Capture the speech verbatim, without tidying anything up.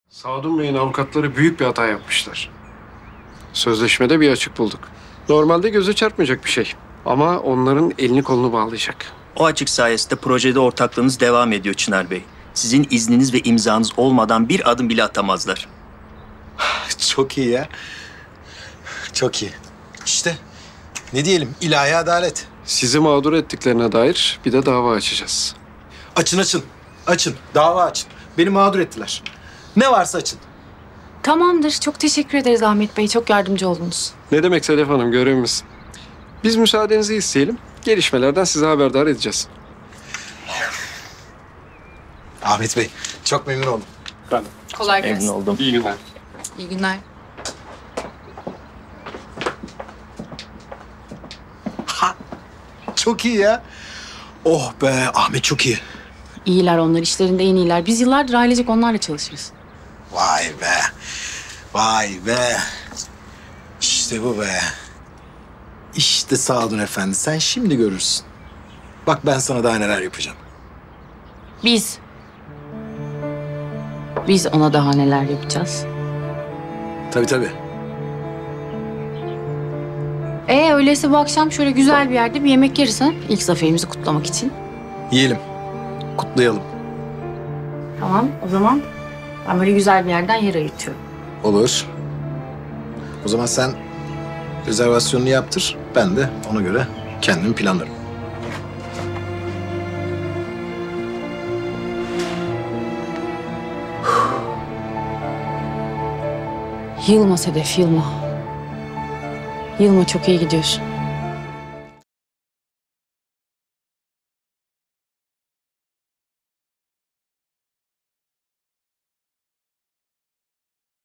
Sadun Bey'in avukatları büyük bir hata yapmışlar. Sözleşmede bir açık bulduk. Normalde göze çarpmayacak bir şey. Ama onların elini kolunu bağlayacak. O açık sayesinde projede ortaklığınız devam ediyor Çınar Bey. Sizin izniniz ve imzanız olmadan bir adım bile atamazlar. Çok iyi ya. Çok iyi. İşte ne diyelim, ilahi adalet. Sizi mağdur ettiklerine dair bir de dava açacağız. Açın açın. Açın. Dava açın. Beni mağdur ettiler. Ne varsa açın. Tamamdır. Çok teşekkür ederiz Ahmet Bey. Çok yardımcı oldunuz. Ne demek Sedef Hanım, görevimiz. Biz müsaadenizi isteyelim. Gelişmelerden size haberdar edeceğiz. Ahmet Bey, çok memnun oldum. Ben Kolay Memnun oldum. İyi günler. İyi günler. Çok iyi ya. Oh be, Ahmet çok iyi. İyiler onlar. İşlerinde en iyiler. Biz yıllardır ailecek onlarla çalışırız. Vay be. Vay be. İşte bu be. İşte Sadun Efendi, sen şimdi görürsün. Bak ben sana daha neler yapacağım. Biz. Biz ona daha neler yapacağız. Tabii tabii. Ee öyleyse bu akşam şöyle güzel bir yerde bir yemek yeriz ha? İlk zaferimizi kutlamak için. Yiyelim. Kutlayalım. Tamam o zaman ben böyle güzel bir yerden yer ayırtıyorum. Olur. O zaman sen rezervasyonunu yaptır. Ben de ona göre kendim planlarım. Yılma Sedef, yılma. Yılma, çok iyi gidiyorsun.